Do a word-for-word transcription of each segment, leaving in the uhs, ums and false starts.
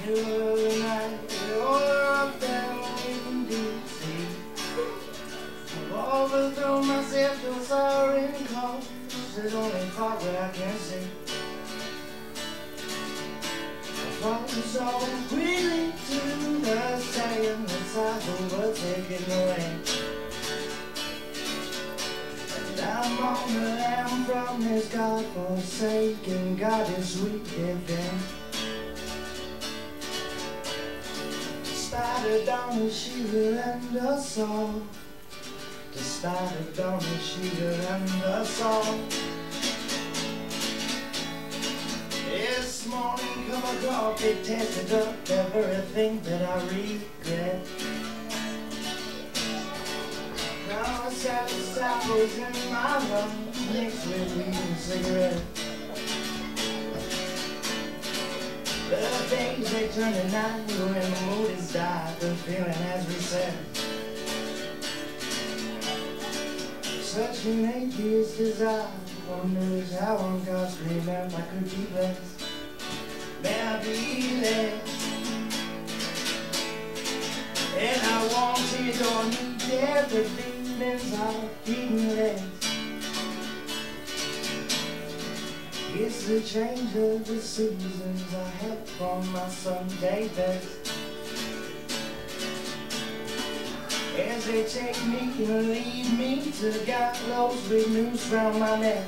middle of the night, you're up there in D C. I've overthrown myself to a siren call. There's only part where I can see. I fall so quickly to the sand that's overtaking the rain. And I'm on the lamb from this God-forsaken, goddess-sweet living. Started on the shiver and a song. Started on the shiver and a song. This morning cup of coffee tasted up everything that I regret. Now I sat with apples in my rum, mixed with weed and cigarettes. The days they turn to night when the mood is died, the feeling has reset. Such an atheist desire wonders how on God's green earth I could be blessed. May I be there? And I wanted or need every demon's heart beating less. It's the change of the seasons I had from my Sunday best. As they take me and leave me to got lost with noose round my neck.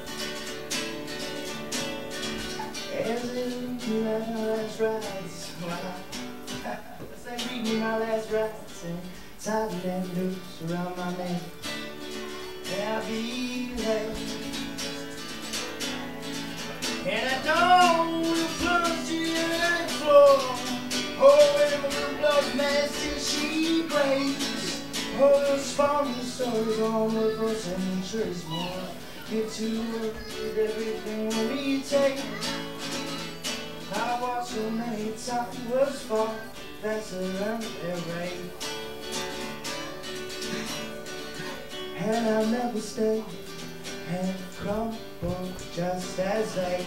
As they read me my last rites, as they read me my last rites and tie that noose around my neck. I'll be there. And I don't plunge to the floor. Oh, and the blood mess she breaks. Oh, those funny stories on the first centuries more. Get to work with everything we take. I watched so many towers fall, that's around their rate. And I'll never stay and crumble just as they.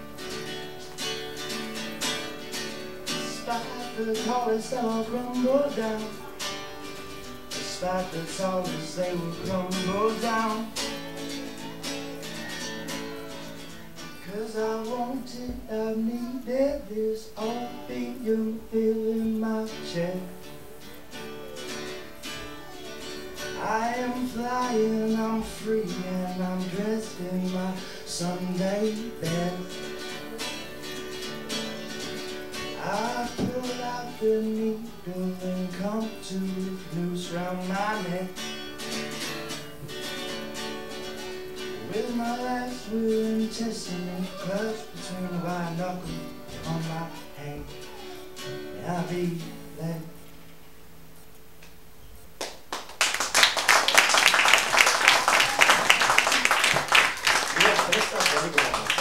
Despite the tallest, they'll crumble down. Despite the tallest, they will crumble down. Cause I wanted, I needed this opium pill in my chest. I am flying, I'm free, and I'm dressed in my Sunday best. I pulled out the needle and come to the noose round my neck. With my last will and testament clutched between the white knuckles on my hand. May I be there? Yes, this is very good.